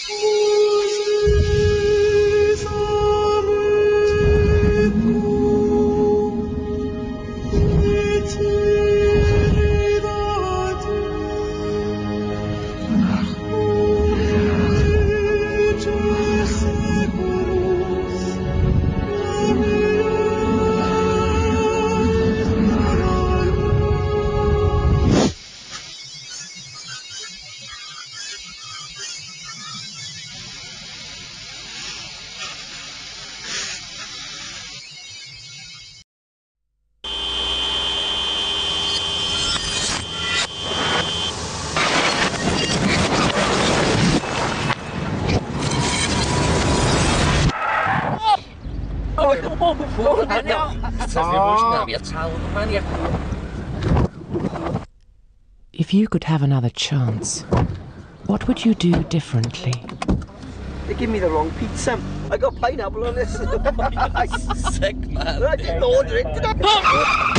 If you could have another chance, what would you do differently? They give me the wrong pizza. I got pineapple on this. Sick, man. I didn't order it, did I?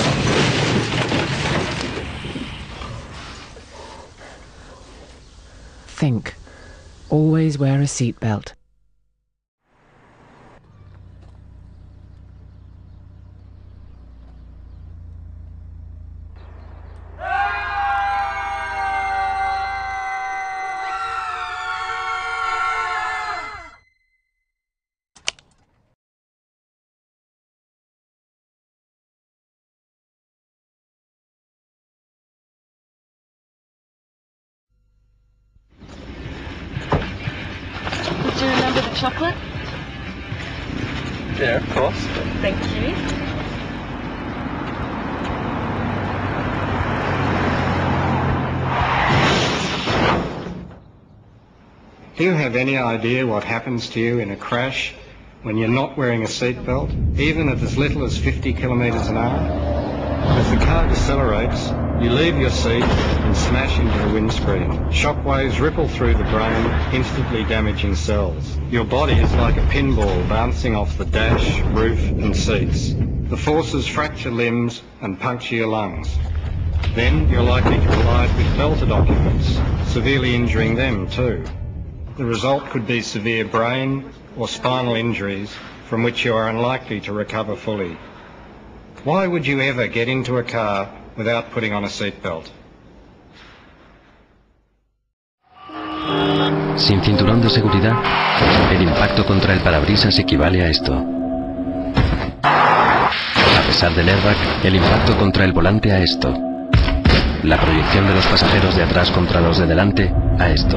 Think. Always wear a seatbelt. Do you remember the chocolate? Yeah, of course. Thank you. Do you have any idea what happens to you in a crash when you're not wearing a seatbelt, even at as little as 50 kilometres an hour? As the car decelerates, you leave your seat and smash into the windscreen. Shockwaves ripple through the brain, instantly damaging cells. Your body is like a pinball bouncing off the dash, roof and seats. The forces fracture limbs and puncture your lungs. Then you're likely to collide with belted occupants, severely injuring them too. The result could be severe brain or spinal injuries from which you are unlikely to recover fully. Why would you ever get into a car without putting on a seatbelt? Sin cinturón de seguridad, el impacto contra el parabrisas equivale a esto. A pesar del airbag, el impacto contra el volante a esto. La proyección de los pasajeros de atrás contra los de delante a esto.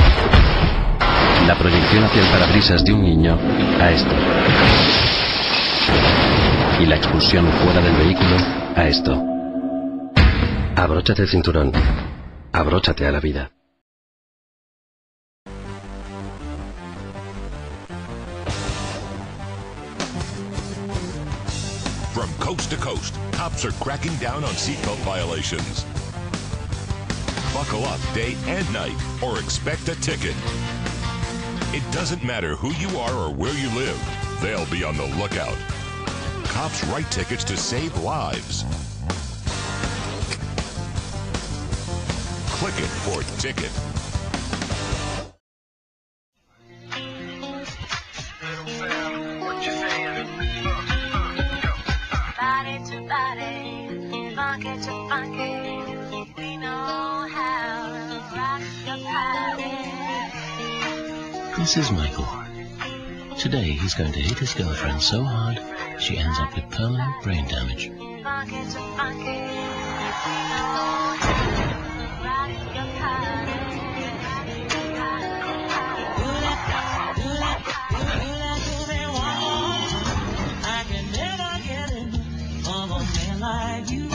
La proyección hacia el parabrisas de un niño a esto. Y la expulsión fuera del vehículo a esto. Abróchate el cinturón. Abróchate a la vida. From coast to coast, cops are cracking down on seatbelt violations. Buckle up day and night or expect a ticket. It doesn't matter who you are or where you live, they'll be on the lookout. Cops write tickets to save lives. Click it for ticket. Body to body, funky to funky, we know how to rock the party. This is Michael. Today he's going to hit his girlfriend so hard she ends up with permanent brain damage. Funky to funky, we know how to rock the party. I can never get enough of a man like you.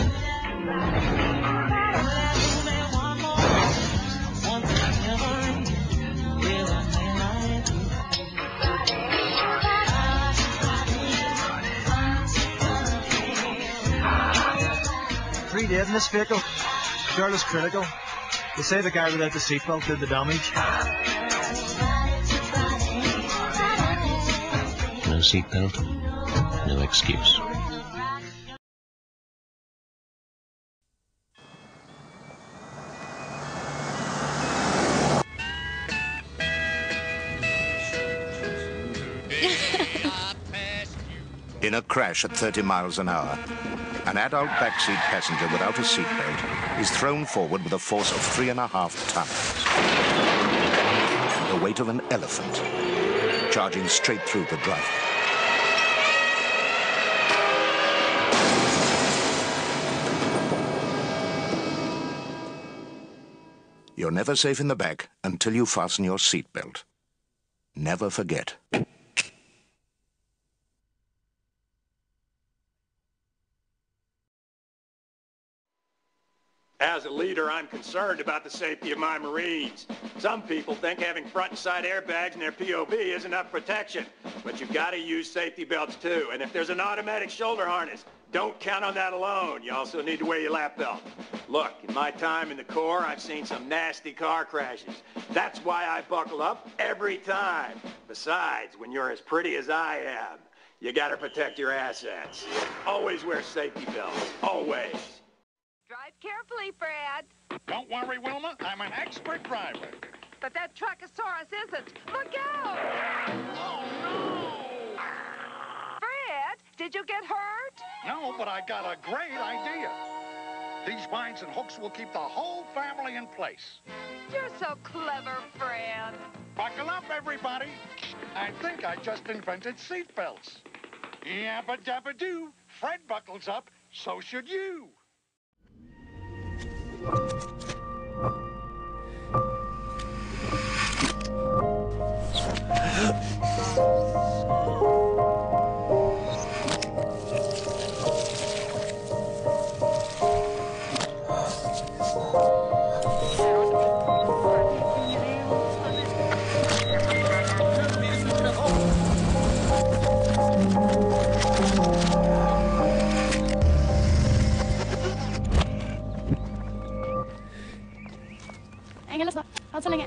Dead in this vehicle. Girl is critical. They say the guy without the seatbelt did the damage. No seatbelt, no excuse. In a crash at 30 miles an hour, an adult backseat passenger without a seatbelt is thrown forward with a force of 3.5 tons. The weight of an elephant, charging straight through the driver. You're never safe in the back until you fasten your seatbelt. Never forget. As a leader, I'm concerned about the safety of my Marines. Some people think having front and side airbags in their POV is enough protection, but you've got to use safety belts too. And if there's an automatic shoulder harness, don't count on that alone. You also need to wear your lap belt. Look, in my time in the Corps, I've seen some nasty car crashes. That's why I buckle up every time. Besides, when you're as pretty as I am, you got to protect your assets. Always wear safety belts. Always. Drive carefully, Fred. Don't worry, Wilma. I'm an expert driver. But that Truckosaurus isn't. Look out! Oh, no! Fred, did you get hurt? No, but I got a great idea. These vines and hooks will keep the whole family in place. You're so clever, Fred. Buckle up, everybody. I think I just invented seatbelts. Yabba dabba doo. Fred buckles up, so should you. Lyssna, ha så länge.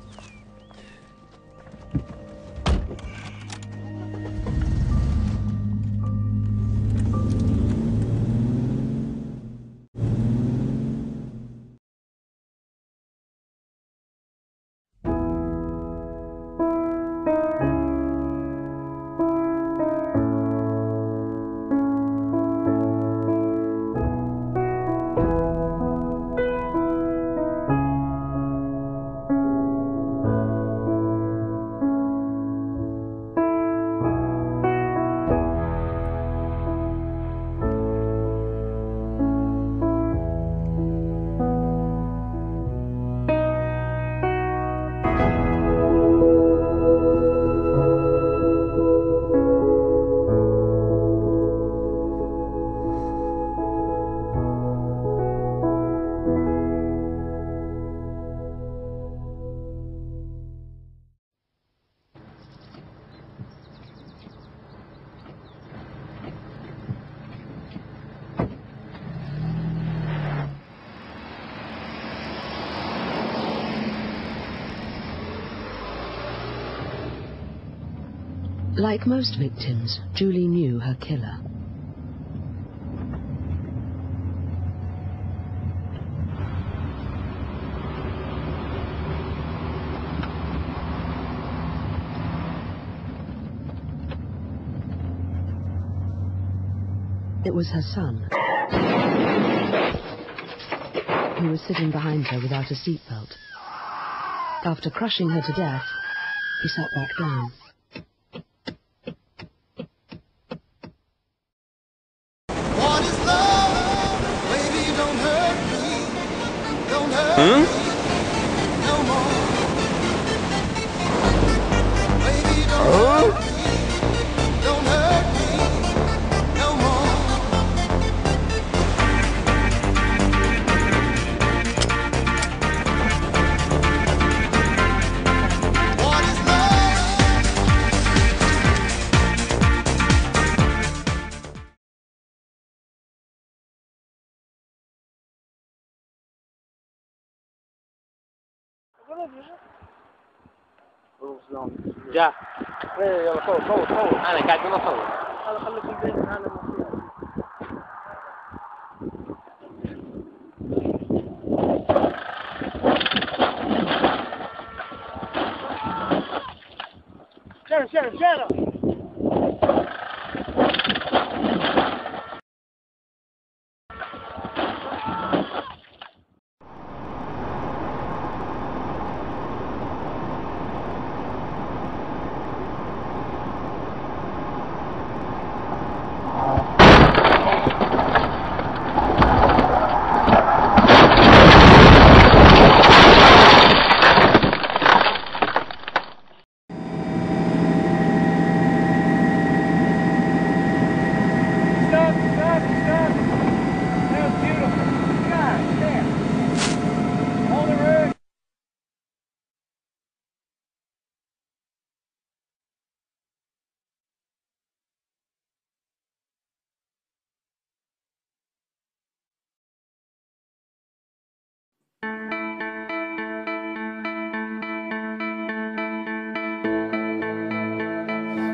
Like most victims, Julie knew her killer. It was her son, who was sitting behind her without a seatbelt. After crushing her to death, he sat back down. جا يلا صور انا قاعد بصور هذا خليك في البيت انا شيل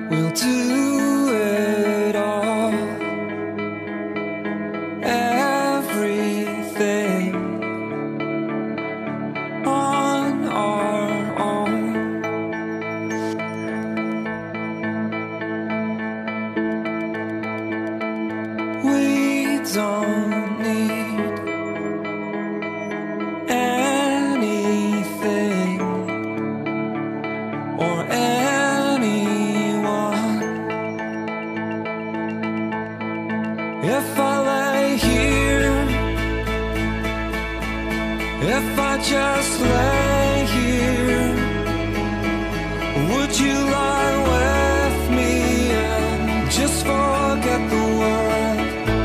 We'll do it all, everything on our own. We don't need anything or anyone. If I lay here, if I just lay here, would you lie with me and just forget the world?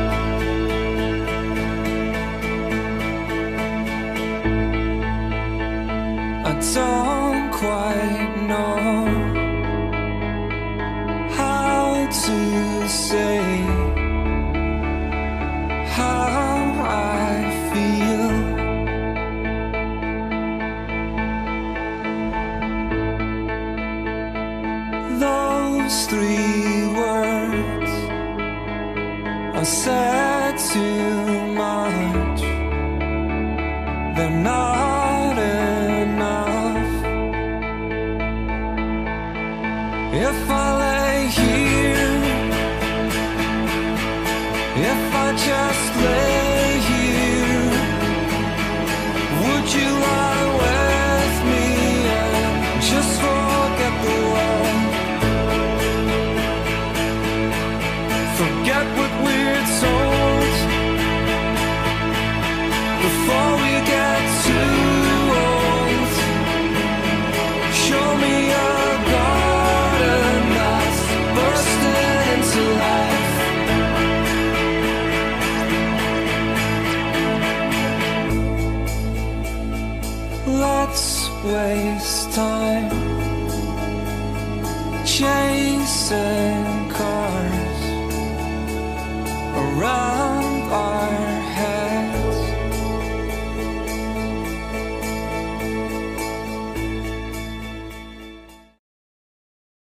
I don't quite know how to say how I feel. Those 3 words are said too much. They're not enough. If I lay here, if I just lay here, would you lie with me and just forget the world? Forget what we're told before we get too old. Show me a garden that's bursting into life. Let's waste time chasing